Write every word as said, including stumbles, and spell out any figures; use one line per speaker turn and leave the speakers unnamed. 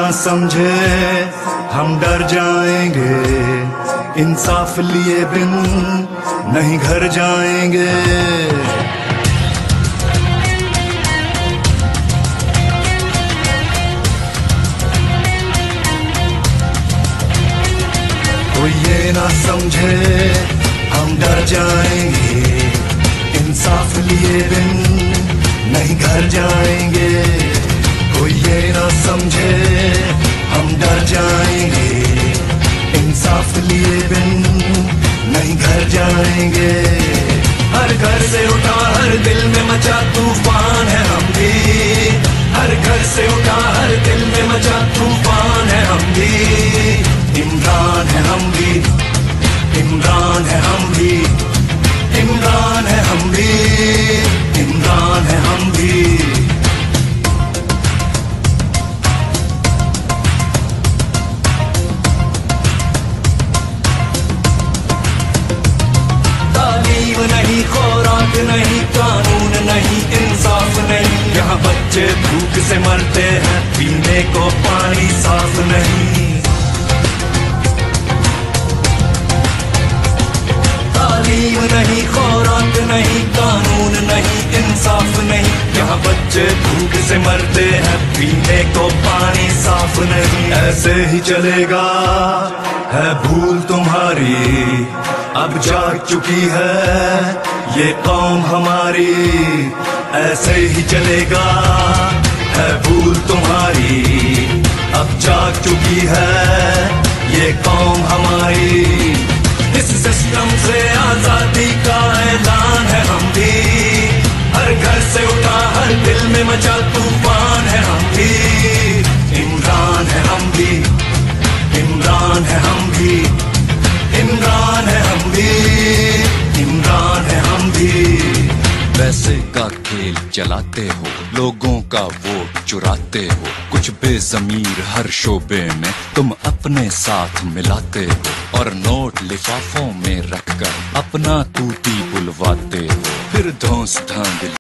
समझे हम डर जाएंगे, इंसाफ लिए बिन नहीं घर जाएंगे। कोई ये ना समझे हम डर जाएंगे, इंसाफ लिए बिन नहीं घर जाएंगे। कोई ये ना समझे हम डर जाएंगे, इंसाफ लिए बिन नहीं घर जाएंगे। हर घर से उठा हर दिल में मचा तूफान है हम भी, हर घर से उठा हर दिल में मचा तूफान है हम भी। इमरान है हम भी, इमरान है हम भी, इमरान है हम भी, इमरान है हम भी। तालीम नहीं, खुराक नहीं, कानून नहीं, इंसाफ नहीं। यहाँ बच्चे भूख से मरते हैं, पीने को पानी साफ नहीं। तालीम नहीं, खुराक नहीं, कानून नहीं, इंसाफ नहीं। यहाँ बच्चे भूख से मरते हैं, पीने को पानी साफ नहीं। ऐसे ही चलेगा है भूल तुम्हारी, अब जाग चुकी है ये कौम हमारी। ऐसे ही चलेगा है भूल तुम्हारी, अब जाग चुकी है ये कौम हमारी। इस सिस्टम से आजादी का ऐलान है हम भी, हर घर से उठा हर दिल में मचा तूफान है हम भी। इमरान है हम भी, इमरान है हम भी, इमरान है हम भी, इमरान है हम भी।
पैसे का खेल चलाते हो, लोगों का वोट चुराते हो, कुछ बेजमीर हर शोबे में तुम अपने साथ मिलाते हो। और नोट लिफाफों में रखकर अपना तूती बुलवाते हो, फिर धौंस धांधली